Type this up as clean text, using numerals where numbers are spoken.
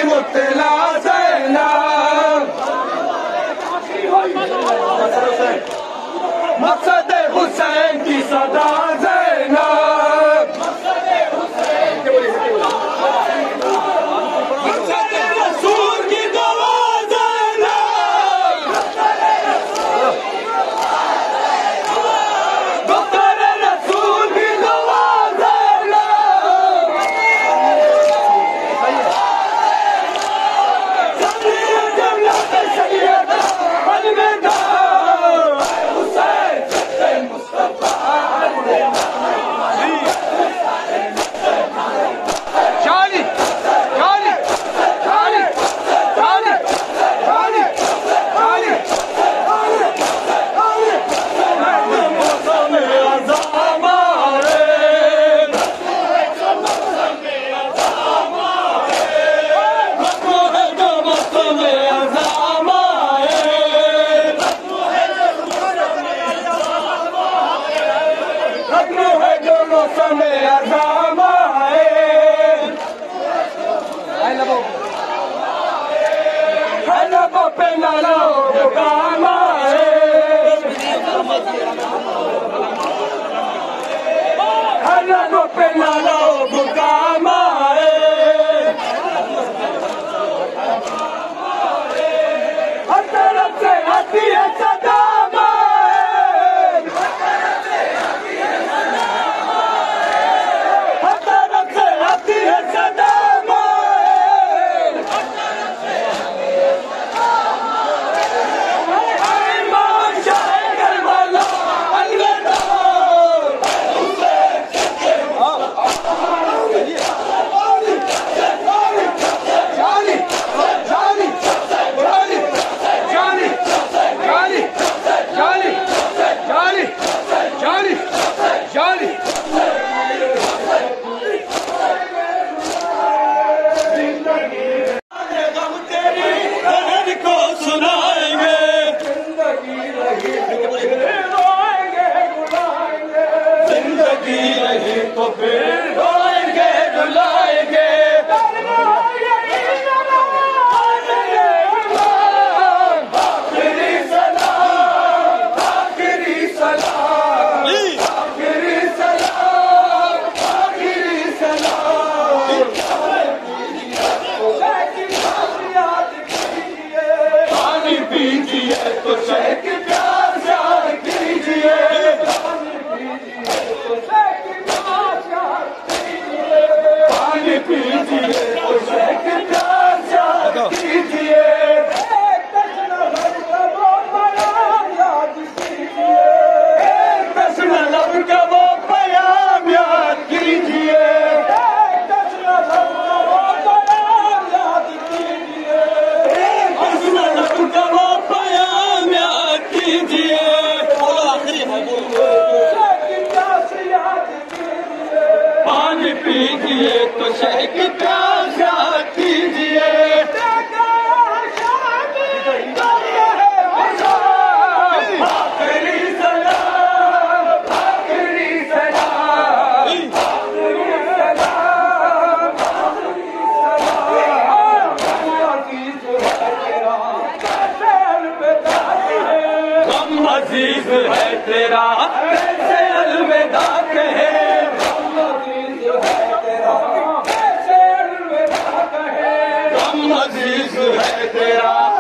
मुतला ज़ैनब, मक़सद हुसैन की सदा ज़ैनब, मक़सद रसूल की दवा ज़ैनब, मक़सद रसूल की दवा ज़ैनब, जन्नत सैयदा अलविदा हुसैन सच्चे मुस्तफा अलविदा। चाली चाली चाली चाली चाली चाली मौसम अज़ाम आए, मौसम अज़ाम आए, रत्न है जो मौसम अज़ाम आए, है लबों पे न लोग काम आए, है लबों पे न लोग काम आए, हर तरफ से आती है सदा माए, हर तरफ से आती है सदा माए, ईमान शाह करबला अलविदा, चाली चाली चाली चाली चाली चाली चाली चाली चाली गम तेरी बहन को सुनाएंगे, जिंदगी रही तो फिर रोएंगे रुलाएंगे, जिंदगी रही तो फिर रोएंगे रुलाएंगे, आखिरी सलाम, आखिरी सलाम, आखिरी सलाम, आखिरी सलाम, पानी पीजिए तो शह की प्यास याद कीजिए, पानी पीजिए तो शह की प्यास याद कीजिए, एक प्रश्न लब का वो प्याम याद कीजिए, एक प्रश्न लब का वो प्याम याद कीजिए, एक प्रश्न लब का वो प्याम याद कीजिए, बोलो आखिरी है बोलो, शह की प्यास याद कीजिए, पानी पीजिए तो शह की प्यास याद कीजिए, आखिरी सलाम, आखिरी सलाम, आखिरी सलाम, आखिरी सलाम, अजीज है तेरा कैसे अलविदा कहे, गम अजीज है तेरा कैसे अलविदा कहे, गम अजीज है तेरा कैसे अलविदा कहे, गम अजीज है तेरा